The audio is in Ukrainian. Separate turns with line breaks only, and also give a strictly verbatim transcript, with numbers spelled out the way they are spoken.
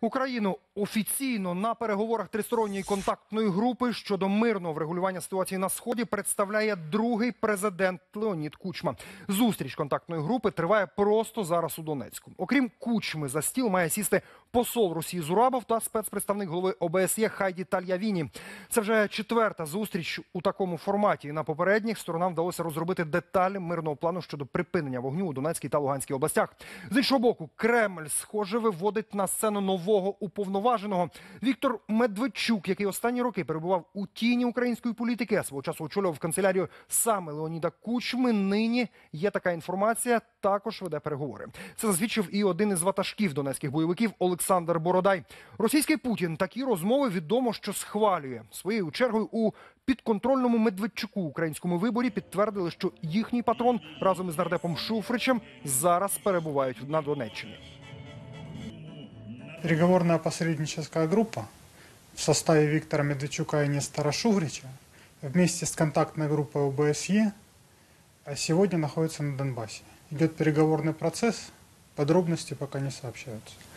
Україну офіційно на переговорах тристоронньої контактної групи щодо мирного врегулювання ситуації на Сході представляє другий президент Леонід Кучма. Зустріч контактної групи триває просто зараз у Донецьку. Окрім Кучми, за стіл має сісти посол Росії Зурабов та спецпредставник голови О Б С Є Хайді Тальявіні. Це вже четверта зустріч у такому форматі. На попередніх сторонам вдалося розробити деталі мирного плану щодо припинення вогню у Донецькій та Луганській областях. З іншого боку, Кремль, схоже, виводить на сцену нового уповноваженого. Віктор Медведчук, який останні роки перебував у тіні української політики, а свого часу очолював канцелярію саме Леоніда Кучми, нині, є така інформація, також веде переговори. Це засвідчив і один із ватажків донецьких бойовиків Олександр Бородай. Російський Путін такі розмови відомо, що схвалює. Своєю чергою у підконтрольному Медведчуку українському виборі підтвердили, що їхній патрон разом із нардепом Шуфричем зараз перебувають на Донеччині.
Переговорная посредническая группа в составе Виктора Медведчука и Нестора Шуфрича вместе с контактной группой О Б С Е сегодня находится на Донбассе. Идет переговорный процесс, подробности пока не сообщаются.